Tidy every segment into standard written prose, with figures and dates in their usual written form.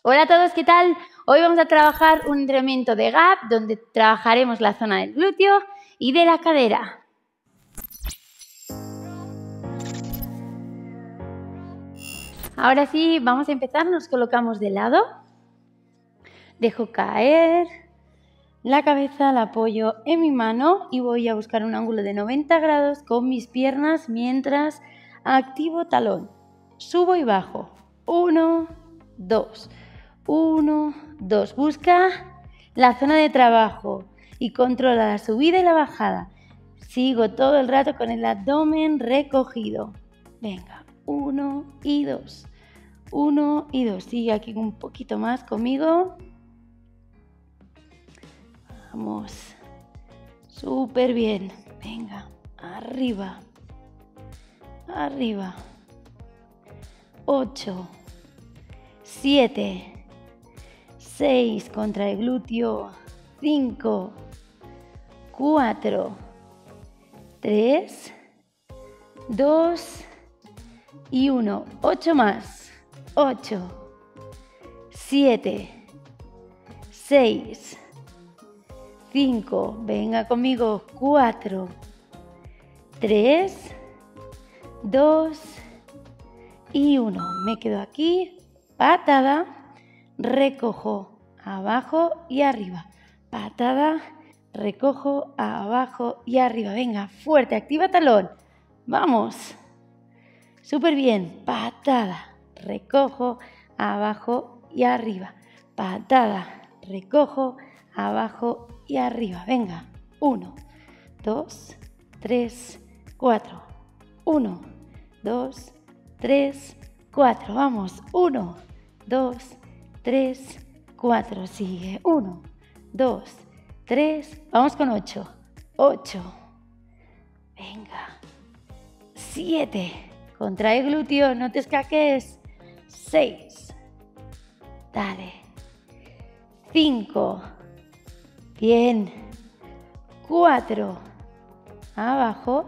Hola a todos, ¿qué tal? Hoy vamos a trabajar un entrenamiento de gap donde trabajaremos la zona del glúteo y de la cadera. Ahora sí, vamos a empezar, nos colocamos de lado. Dejo caer la cabeza, la apoyo en mi mano y voy a buscar un ángulo de 90 grados con mis piernas mientras activo talón. Subo y bajo. 1, 2. 1, 2. Busca la zona de trabajo y controla la subida y la bajada. Sigo todo el rato con el abdomen recogido. Venga, 1 y 2. 1 y 2. Sigue aquí un poquito más conmigo. Vamos. Súper bien. Venga, arriba. Arriba. 8, 7, 6, contra el glúteo, 5, 4, 3, 2 y 1. 8 más. 8, 7, 6, 5, venga conmigo, 4, 3, 2 y 1. Me quedo aquí, patada, recojo, abajo y arriba. Patada, recojo, abajo y arriba. Venga, fuerte, activa talón. Vamos. Súper bien. Patada, recojo, abajo y arriba. Patada, recojo, abajo y arriba. Venga. 1, 2, 3, 4. 1, 2, 3, 4. Vamos. 1, 2, 3, 4. Sigue. 1, 2, 3. Vamos con 8. 8. Venga. 7. Contrae el glúteo, no te escaques. 6. Dale. 5. Bien. 4. Abajo.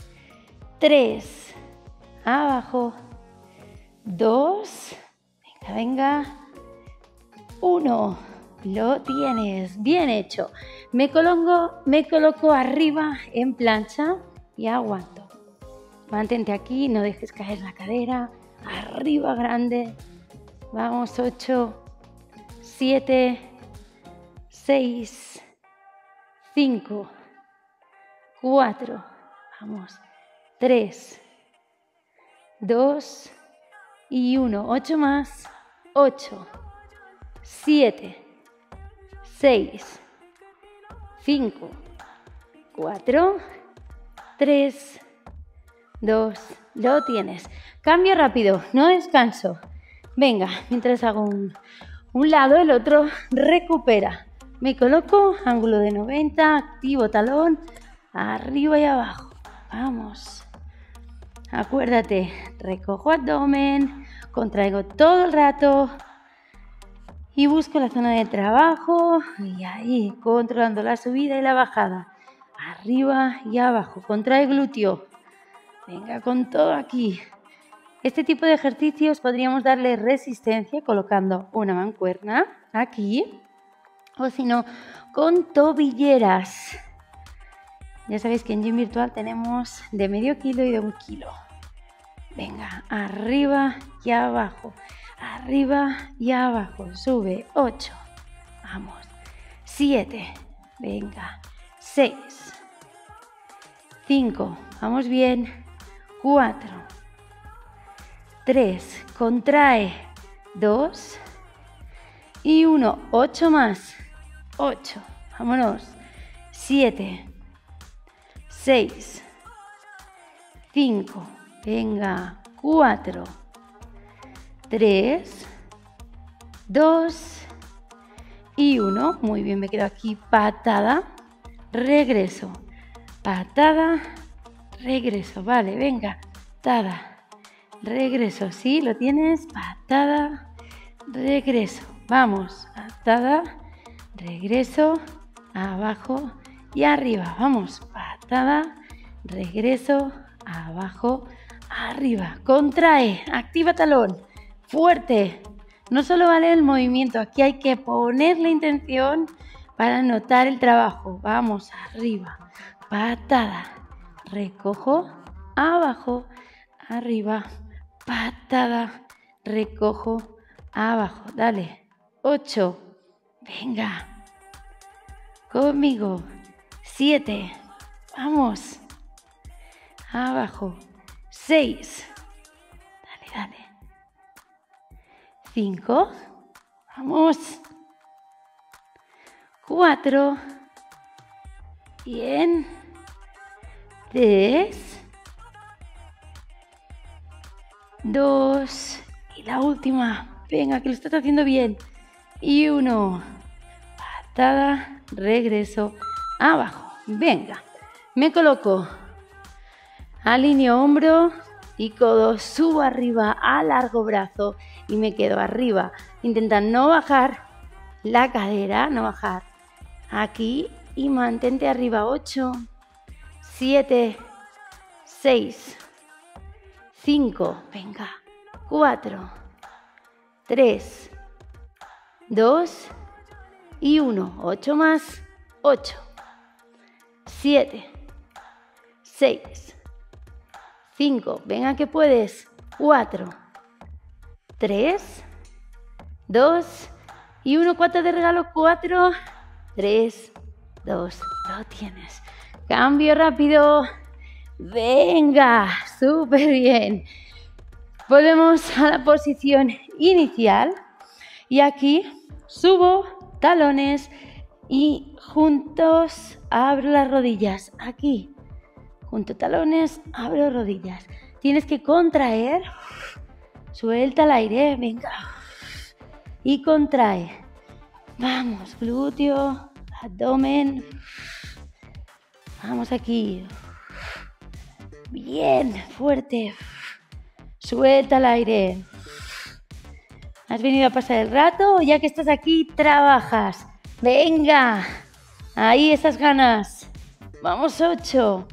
3. Abajo. 2. Venga, venga. 1. Lo tienes. Bien hecho. Me coloco arriba en plancha y aguanto. Mantente aquí, no dejes caer la cadera. Arriba grande. Vamos, 8, 7, 6, 5, 4. Vamos, 3, 2 y 1. 8 más. 8, 7, 6, 5, 4, 3, 2. Lo tienes. Cambio rápido, no descanso. Venga, mientras hago un lado, el otro recupera. Me coloco, ángulo de 90, activo talón, arriba y abajo. Vamos. Acuérdate, recojo abdomen, contraigo todo el rato y busco la zona de trabajo y ahí, controlando la subida y la bajada. Arriba y abajo, contrae glúteo. Venga, con todo aquí. Este tipo de ejercicios podríamos darle resistencia colocando una mancuerna aquí o si no, con tobilleras. Ya sabéis que en Gym Virtual tenemos de medio kilo y de 1 kilo. Venga, arriba y abajo, arriba y abajo. Sube, 8. Vamos, 7. Venga, 6. 5. Vamos bien. 4. 3. Contrae. 2. Y 1. 8 más. 8. Vámonos. 7. 6. 5. Venga. 4. 3. 2. Y 1. Muy bien, me quedo aquí. Patada. Regreso. Patada. Regreso. Vale, venga. Patada. Regreso. ¿Sí? ¿Lo tienes? Patada. Regreso. Vamos. Patada. Regreso. Abajo y arriba. Vamos. Patada. Regreso. Abajo. Arriba. Contrae. Activa talón. Fuerte. No solo vale el movimiento, aquí hay que poner la intención para notar el trabajo. Vamos, arriba, patada, recojo, abajo, arriba, patada, recojo, abajo. Dale, 8, venga, conmigo, 7, vamos, abajo, 6, dale, 5, vamos, 4, bien, 3, 2, y la última, venga, que lo estás haciendo bien, y 1, patada, regreso, abajo, venga, me coloco, alineo hombro y codo, subo arriba, alargo brazo y me quedo arriba, intenta no bajar la cadera, no bajar aquí y mantente arriba, 8, 7, 6, 5, venga, 4, 3, 2 y 1, 8 más, 8, 7, 6, 5, venga que puedes, 4, 3, 2 y 1, 4 de regalo, 4, 3, 2, lo tienes. Cambio rápido, venga, súper bien. Volvemos a la posición inicial y aquí subo talones y juntos abro las rodillas, aquí. Junto talones, abro rodillas. Tienes que contraer. Suelta el aire, venga. Y contrae. Vamos, glúteo, abdomen. Vamos aquí. Bien, fuerte. Suelta el aire. ¿Has venido a pasar el rato o ya que estás aquí trabajas? Venga. Ahí esas ganas. Vamos, 8.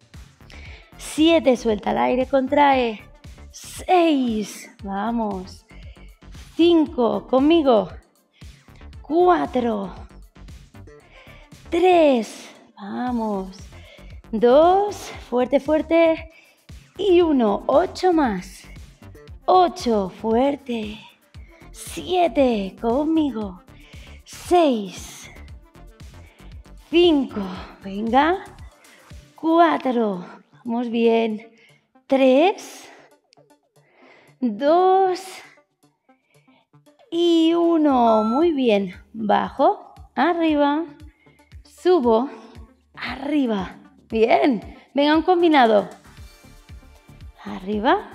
7, suelta el aire, contrae. 6, vamos. 5, conmigo. 4, 3, vamos. 2, fuerte, fuerte. Y 1, 8 más. 8, fuerte. 7, conmigo. 6, 5, venga. 4, vamos bien. 3, 2 y 1. Muy bien. Bajo, arriba, subo, arriba. Bien. Venga, un combinado. Arriba.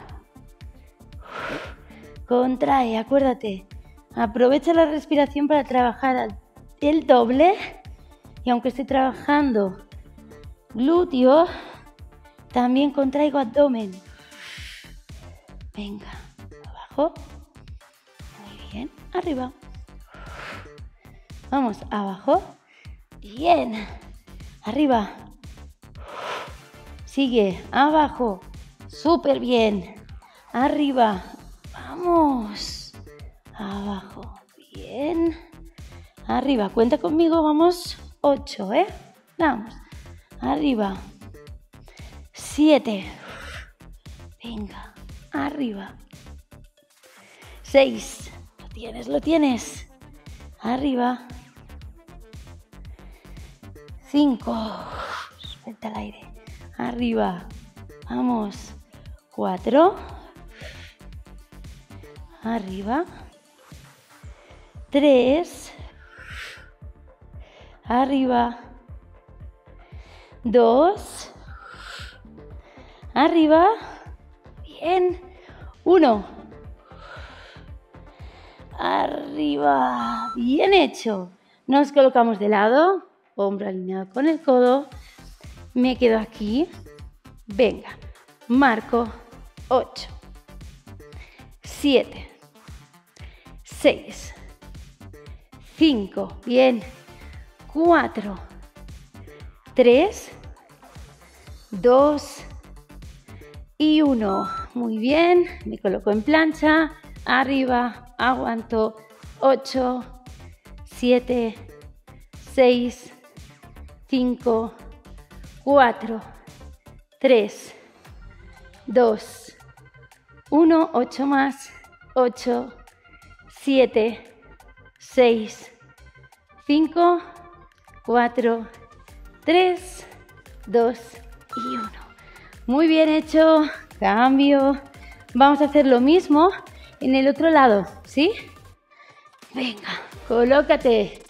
Contrae, acuérdate. Aprovecha la respiración para trabajar el doble. Y aunque estoy trabajando glúteo, también contraigo abdomen. Venga, abajo. Muy bien, arriba. Vamos, abajo. Bien, arriba. Sigue, abajo. Súper bien. Arriba. Vamos. Abajo. Bien. Arriba. Cuenta conmigo. Vamos. 8, ¿eh? Vamos. Arriba. 7. Venga. Arriba. 6. Lo tienes, lo tienes. Arriba. 5. Suelta el aire. Arriba. Vamos. 4. Arriba. 3. Arriba. 2. Arriba. Bien. 1. Arriba. Bien hecho. Nos colocamos de lado. Hombro alineado con el codo. Me quedo aquí. Venga. Marco. 8. 7. 6. 5. Bien. 4. 3. 2. Y 1. Muy bien. Me coloco en plancha. arriba, aguanto, 8, 7, 6, 5, 4, 3, 2, 1, 8 más, 8, 7, 6, 5, 4, 3, 2 y 1. Muy bien hecho, cambio. Vamos a hacer lo mismo en el otro lado, ¿sí? Venga, colócate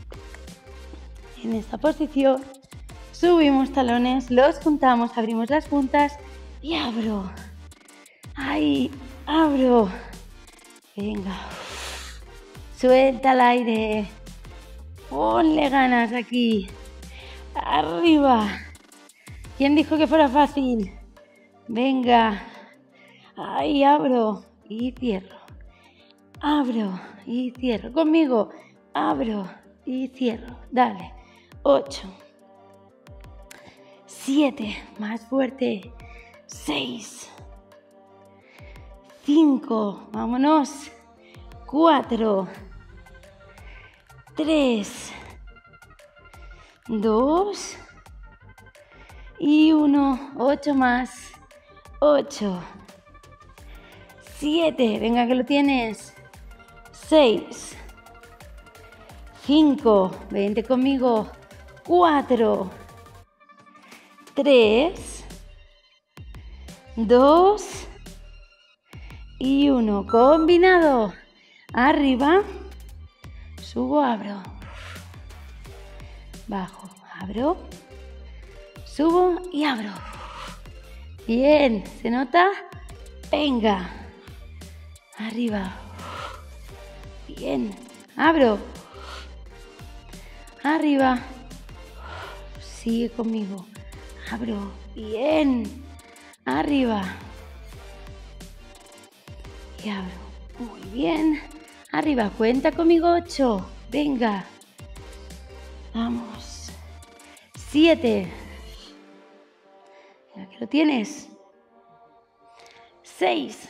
en esta posición. Subimos talones, los juntamos, abrimos las puntas y abro. Ahí, abro. Venga. Suelta el aire. Ponle ganas aquí. Arriba. ¿Quién dijo que fuera fácil? Venga. Ahí abro y cierro. Abro y cierro. Conmigo. Abro y cierro. Dale. 8. 7. Más fuerte. 6. 5. Vámonos. 4. 3. 2. Y 1. 8 más. 8. 7. Venga que lo tienes. 6. 5. Vente conmigo. 4. 3. 2. Y 1. Combinado. Arriba. Subo, abro. Bajo, abro. Subo y abro. Bien, ¿se nota? Venga. Arriba. Bien. Abro. Arriba. Sigue conmigo. Abro. Bien. Arriba. Y abro. Muy bien. Arriba. Cuenta conmigo. 8. Venga. Vamos. 7. Mira que lo tienes. 6.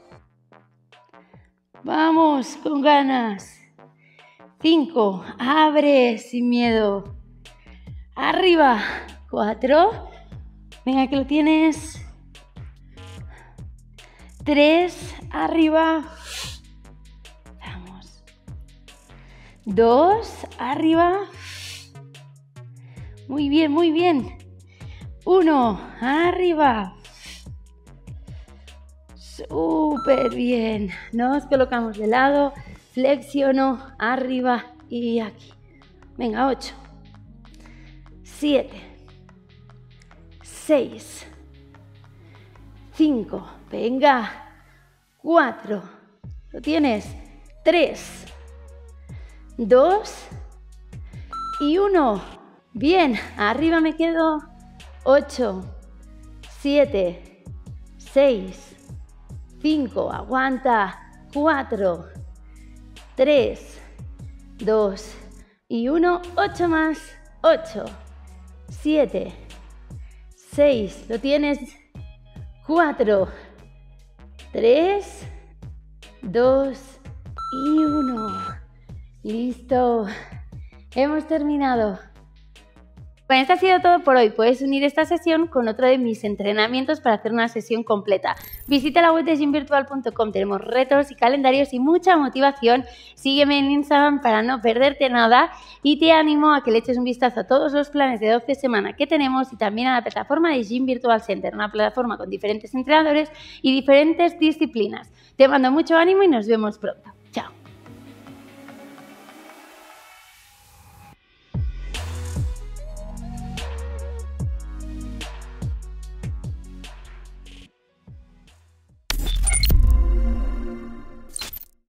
Vamos, con ganas. 5. Abre sin miedo. Arriba. 4. Venga que lo tienes. 3. Arriba. Vamos. 2. Arriba. Muy bien, muy bien. 1. Arriba. Súper bien. Nos colocamos de lado. Flexiono. Arriba y aquí. Venga, 8. 7. 6. 5. Venga. 4. ¿Lo tienes? 3. 2. Y 1. Bien. Arriba me quedo. 8. 7. 6. 5. Aguanta. 4. 3. 2. Y 1. 8 más. 8. 7. 6. ¿Lo tienes? 4. 3. 2. Y 1. Listo. Hemos terminado. Bueno, esto ha sido todo por hoy. Puedes unir esta sesión con otro de mis entrenamientos para hacer una sesión completa. Visita la web de gymvirtual.com. Tenemos retos y calendarios y mucha motivación. Sígueme en Instagram para no perderte nada y te animo a que le eches un vistazo a todos los planes de 12 semanas que tenemos y también a la plataforma de Gym Virtual Center, una plataforma con diferentes entrenadores y diferentes disciplinas. Te mando mucho ánimo y nos vemos pronto.